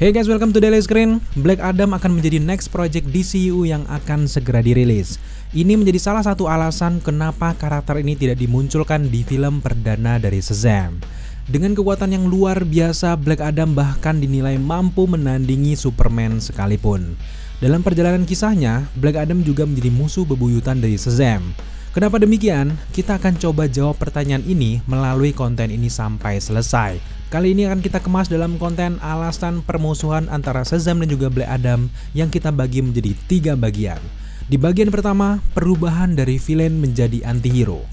Hey guys, welcome to Daily Screen. Black Adam akan menjadi next project DCU yang akan segera dirilis. Ini menjadi salah satu alasan kenapa karakter ini tidak dimunculkan di film perdana dari Shazam. Dengan kekuatan yang luar biasa, Black Adam bahkan dinilai mampu menandingi Superman sekalipun. Dalam perjalanan kisahnya, Black Adam juga menjadi musuh bebuyutan dari Shazam. Kenapa demikian? Kita akan coba jawab pertanyaan ini melalui konten ini sampai selesai. Kali ini akan kita kemas dalam konten alasan permusuhan antara Shazam dan juga Black Adam yang kita bagi menjadi 3 bagian. Di bagian pertama, perubahan dari villain menjadi antihero.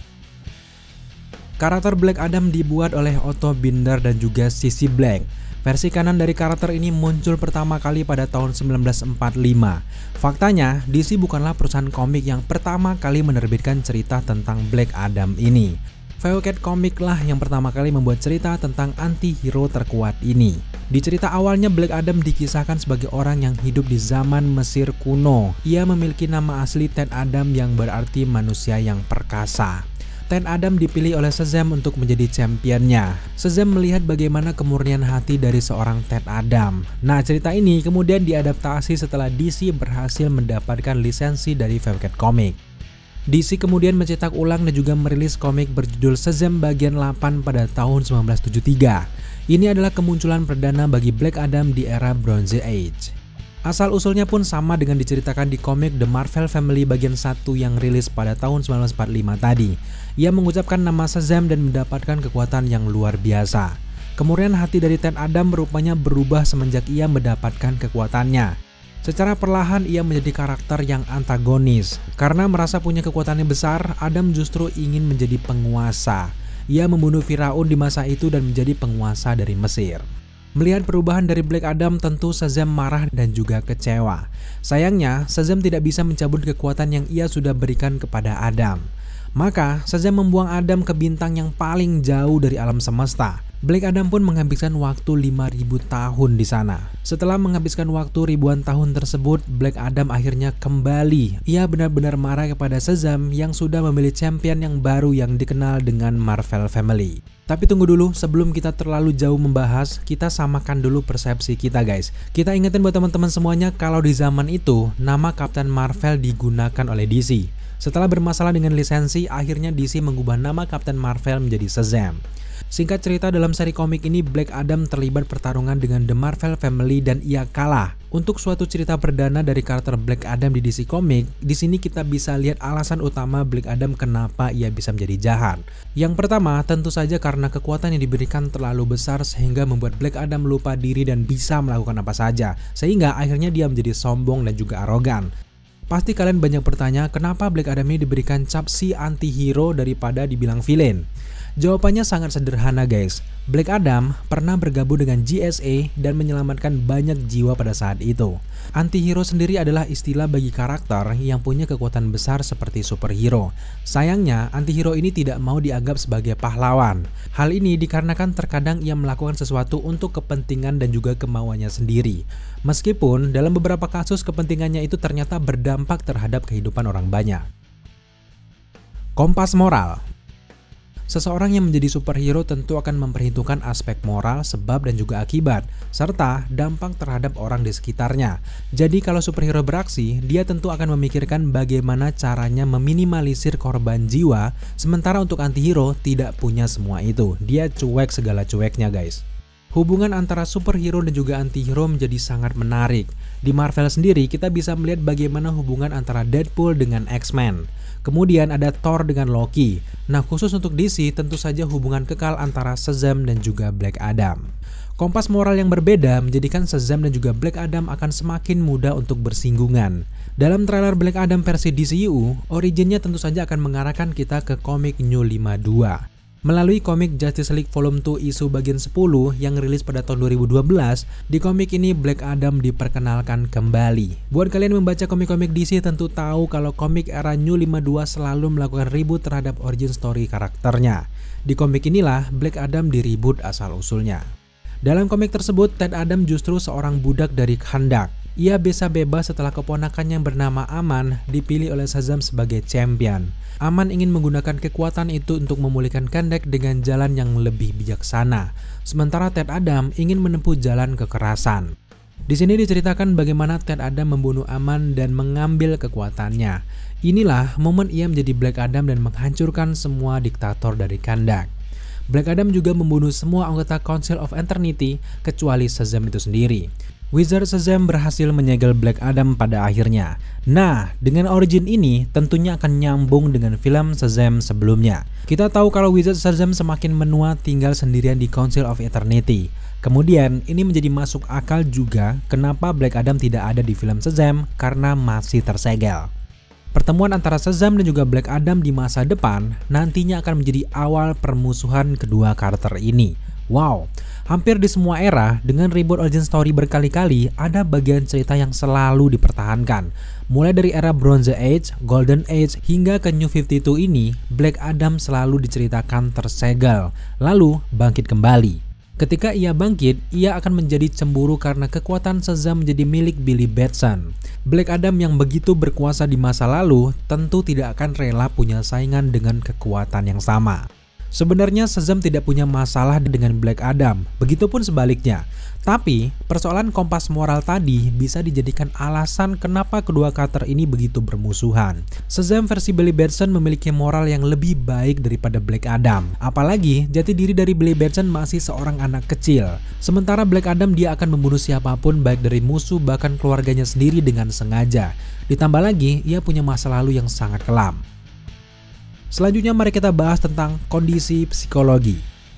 Karakter Black Adam dibuat oleh Otto Binder dan juga CC Black. Versi kanan dari karakter ini muncul pertama kali pada tahun 1945. Faktanya, DC bukanlah perusahaan komik yang pertama kali menerbitkan cerita tentang Black Adam ini. Veucat Comics lah yang pertama kali membuat cerita tentang anti-hero terkuat ini. Di cerita awalnya, Black Adam dikisahkan sebagai orang yang hidup di zaman Mesir kuno. Ia memiliki nama asli Ted Adam yang berarti manusia yang perkasa. Ted Adam dipilih oleh Shazam untuk menjadi championnya. Shazam melihat bagaimana kemurnian hati dari seorang Ted Adam. Nah, cerita ini kemudian diadaptasi setelah DC berhasil mendapatkan lisensi dari Veucat Comics. DC kemudian mencetak ulang dan juga merilis komik berjudul Shazam bagian 8 pada tahun 1973. Ini adalah kemunculan perdana bagi Black Adam di era Bronze Age. Asal-usulnya pun sama dengan diceritakan di komik The Marvel Family bagian 1 yang rilis pada tahun 1945 tadi. Ia mengucapkan nama Shazam dan mendapatkan kekuatan yang luar biasa. Kemudian hati dari Ted Adam rupanya berubah semenjak ia mendapatkan kekuatannya. Secara perlahan ia menjadi karakter yang antagonis. Karena merasa punya kekuatan yang besar, Adam justru ingin menjadi penguasa. Ia membunuh Firaun di masa itu dan menjadi penguasa dari Mesir. Melihat perubahan dari Black Adam, tentu Shazam marah dan juga kecewa. Sayangnya, Shazam tidak bisa mencabut kekuatan yang ia sudah berikan kepada Adam. Maka, Shazam membuang Adam ke bintang yang paling jauh dari alam semesta. Black Adam pun menghabiskan waktu 5000 tahun di sana. Setelah menghabiskan waktu ribuan tahun tersebut, Black Adam akhirnya kembali. Ia benar-benar marah kepada Shazam yang sudah memilih champion yang baru yang dikenal dengan Marvel Family. Tapi tunggu dulu, sebelum kita terlalu jauh membahas, kita samakan dulu persepsi kita guys. Kita ingetin buat teman-teman semuanya kalau di zaman itu, nama Captain Marvel digunakan oleh DC. Setelah bermasalah dengan lisensi, akhirnya DC mengubah nama Captain Marvel menjadi Shazam. Singkat cerita, dalam seri komik ini Black Adam terlibat pertarungan dengan The Marvel Family dan ia kalah. Untuk suatu cerita perdana dari karakter Black Adam di DC Comics, di sini kita bisa lihat alasan utama Black Adam kenapa ia bisa menjadi jahat. Yang pertama, tentu saja karena kekuatan yang diberikan terlalu besar sehingga membuat Black Adam lupa diri dan bisa melakukan apa saja, sehingga akhirnya dia menjadi sombong dan juga arogan. Pasti kalian banyak bertanya, kenapa Black Adam ini diberikan cap si anti-hero daripada dibilang villain? Jawabannya sangat sederhana guys. Black Adam pernah bergabung dengan GSA dan menyelamatkan banyak jiwa pada saat itu. Antihero sendiri adalah istilah bagi karakter yang punya kekuatan besar seperti superhero. Sayangnya, antihero ini tidak mau dianggap sebagai pahlawan. Hal ini dikarenakan terkadang ia melakukan sesuatu untuk kepentingan dan juga kemauannya sendiri. Meskipun dalam beberapa kasus kepentingannya itu ternyata berdampak terhadap kehidupan orang banyak. Kompas moral. Seseorang yang menjadi superhero tentu akan memperhitungkan aspek moral, sebab dan juga akibat, serta dampak terhadap orang di sekitarnya. Jadi kalau superhero beraksi, dia tentu akan memikirkan bagaimana caranya meminimalisir korban jiwa, sementara untuk antihero tidak punya semua itu. Dia cuek segala cueknya guys. Hubungan antara superhero dan juga antihero menjadi sangat menarik. Di Marvel sendiri kita bisa melihat bagaimana hubungan antara Deadpool dengan X-Men. Kemudian ada Thor dengan Loki. Nah, khusus untuk DC tentu saja hubungan kekal antara Shazam dan juga Black Adam. Kompas moral yang berbeda menjadikan Shazam dan juga Black Adam akan semakin mudah untuk bersinggungan. Dalam trailer Black Adam versi DCU, originnya tentu saja akan mengarahkan kita ke komik New 52. Melalui komik Justice League Volume 2 isu bagian 10 yang rilis pada tahun 2012, di komik ini Black Adam diperkenalkan kembali. Buat kalian membaca komik-komik DC tentu tahu kalau komik era New 52 selalu melakukan reboot terhadap origin story karakternya. Di komik inilah Black Adam di-reboot asal-usulnya. Dalam komik tersebut, Ted Adam justru seorang budak dari Khandak. Ia bisa bebas setelah keponakannya yang bernama Aman dipilih oleh Shazam sebagai champion. Aman ingin menggunakan kekuatan itu untuk memulihkan Khandak dengan jalan yang lebih bijaksana. Sementara Ted Adam ingin menempuh jalan kekerasan. Di sini diceritakan bagaimana Ted Adam membunuh Aman dan mengambil kekuatannya. Inilah momen ia menjadi Black Adam dan menghancurkan semua diktator dari Kahndaq. Black Adam juga membunuh semua anggota Council of Eternity kecuali Shazam itu sendiri. Wizard Shazam berhasil menyegel Black Adam pada akhirnya. Nah, dengan origin ini tentunya akan nyambung dengan film Shazam sebelumnya. Kita tahu kalau Wizard Shazam semakin menua tinggal sendirian di Council of Eternity. Kemudian ini menjadi masuk akal juga kenapa Black Adam tidak ada di film Shazam karena masih tersegel. Pertemuan antara Shazam dan juga Black Adam di masa depan nantinya akan menjadi awal permusuhan kedua karakter ini. Wow, hampir di semua era dengan reboot origin story berkali-kali ada bagian cerita yang selalu dipertahankan. Mulai dari era Bronze Age, Golden Age hingga ke New 52 ini, Black Adam selalu diceritakan tersegel, lalu bangkit kembali. Ketika ia bangkit, ia akan menjadi cemburu karena kekuatan Shazam menjadi milik Billy Batson. Black Adam yang begitu berkuasa di masa lalu tentu tidak akan rela punya saingan dengan kekuatan yang sama. Sebenarnya Shazam tidak punya masalah dengan Black Adam, begitupun sebaliknya. Tapi persoalan kompas moral tadi bisa dijadikan alasan kenapa kedua karakter ini begitu bermusuhan. Shazam versi Billy Batson memiliki moral yang lebih baik daripada Black Adam. Apalagi jati diri dari Billy Batson masih seorang anak kecil. Sementara Black Adam dia akan membunuh siapapun baik dari musuh bahkan keluarganya sendiri dengan sengaja. Ditambah lagi ia punya masa lalu yang sangat kelam. Selanjutnya mari kita bahas tentang kondisi psikologi.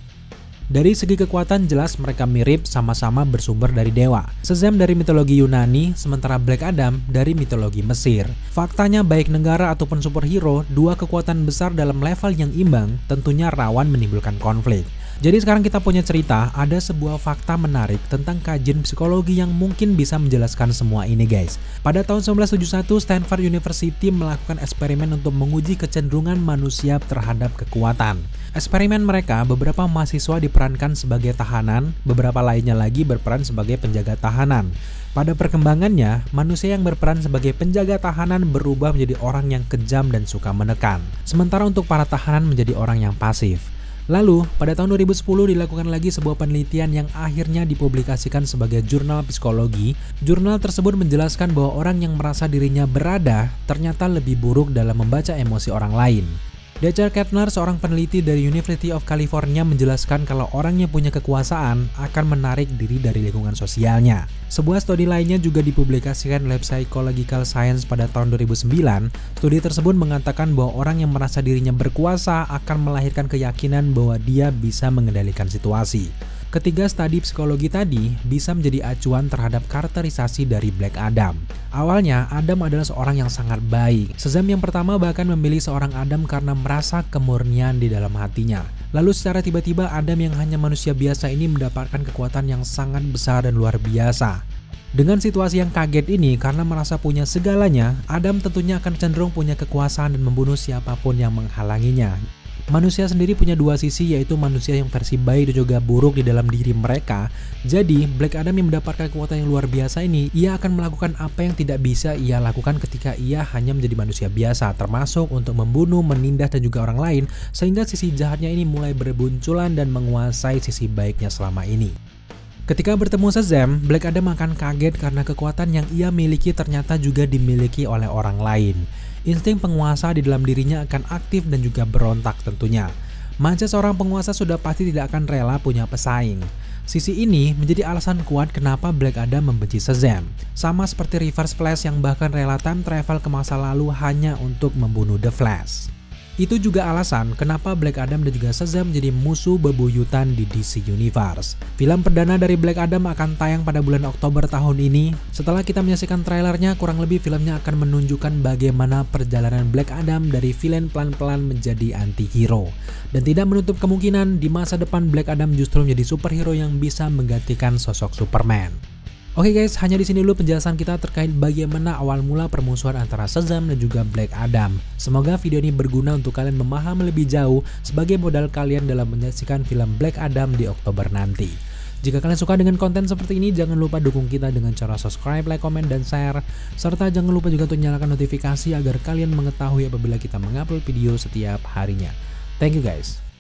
Dari segi kekuatan jelas mereka mirip, sama-sama bersumber dari dewa. Shazam dari mitologi Yunani, sementara Black Adam dari mitologi Mesir. Faktanya baik negara ataupun superhero, dua kekuatan besar dalam level yang imbang tentunya rawan menimbulkan konflik. Jadi sekarang kita punya cerita, ada sebuah fakta menarik tentang kajian psikologi yang mungkin bisa menjelaskan semua ini guys. Pada tahun 1971, Stanford University melakukan eksperimen untuk menguji kecenderungan manusia terhadap kekuatan. Eksperimen mereka, beberapa mahasiswa diperankan sebagai tahanan, beberapa lainnya lagi berperan sebagai penjaga tahanan. Pada perkembangannya, manusia yang berperan sebagai penjaga tahanan berubah menjadi orang yang kejam dan suka menekan. Sementara untuk para tahanan menjadi orang yang pasif. Lalu, pada tahun 2010 dilakukan lagi sebuah penelitian yang akhirnya dipublikasikan sebagai jurnal psikologi. Jurnal tersebut menjelaskan bahwa orang yang merasa dirinya berada ternyata lebih buruk dalam membaca emosi orang lain. Dexter Kettner, seorang peneliti dari University of California, menjelaskan kalau orang yang punya kekuasaan akan menarik diri dari lingkungan sosialnya. Sebuah studi lainnya juga dipublikasikan oleh Psychological Science pada tahun 2009. Studi tersebut mengatakan bahwa orang yang merasa dirinya berkuasa akan melahirkan keyakinan bahwa dia bisa mengendalikan situasi. Ketiga studi psikologi tadi bisa menjadi acuan terhadap karakterisasi dari Black Adam. Awalnya, Adam adalah seorang yang sangat baik. Shazam yang pertama bahkan memilih seorang Adam karena merasa kemurnian di dalam hatinya. Lalu secara tiba-tiba Adam yang hanya manusia biasa ini mendapatkan kekuatan yang sangat besar dan luar biasa. Dengan situasi yang kaget ini, karena merasa punya segalanya, Adam tentunya akan cenderung punya kekuasaan dan membunuh siapapun yang menghalanginya. Manusia sendiri punya dua sisi, yaitu manusia yang versi baik dan juga buruk di dalam diri mereka. Jadi Black Adam yang mendapatkan kekuatan yang luar biasa ini, ia akan melakukan apa yang tidak bisa ia lakukan ketika ia hanya menjadi manusia biasa, termasuk untuk membunuh, menindas dan juga orang lain, sehingga sisi jahatnya ini mulai berbunculan dan menguasai sisi baiknya selama ini. Ketika bertemu Shazam, Black Adam akan kaget karena kekuatan yang ia miliki ternyata juga dimiliki oleh orang lain. Insting penguasa di dalam dirinya akan aktif dan juga berontak tentunya. Manca seorang penguasa sudah pasti tidak akan rela punya pesaing. Sisi ini menjadi alasan kuat kenapa Black Adam membenci Shazam. Sama seperti Reverse Flash yang bahkan rela time travel ke masa lalu hanya untuk membunuh The Flash. Itu juga alasan kenapa Black Adam dan juga Shazam menjadi musuh bebuyutan di DC Universe. Film perdana dari Black Adam akan tayang pada bulan Oktober tahun ini. Setelah kita menyaksikan trailernya, kurang lebih filmnya akan menunjukkan bagaimana perjalanan Black Adam dari villain pelan-pelan menjadi anti-hero. Dan tidak menutup kemungkinan di masa depan Black Adam justru menjadi superhero yang bisa menggantikan sosok Superman. Oke guys, hanya di sini dulu penjelasan kita terkait bagaimana awal mula permusuhan antara Shazam dan juga Black Adam. Semoga video ini berguna untuk kalian memahami lebih jauh sebagai modal kalian dalam menyaksikan film Black Adam di Oktober nanti. Jika kalian suka dengan konten seperti ini, jangan lupa dukung kita dengan cara subscribe, like, komen, dan share. Serta jangan lupa juga untuk nyalakan notifikasi agar kalian mengetahui apabila kita mengupload video setiap harinya. Thank you guys.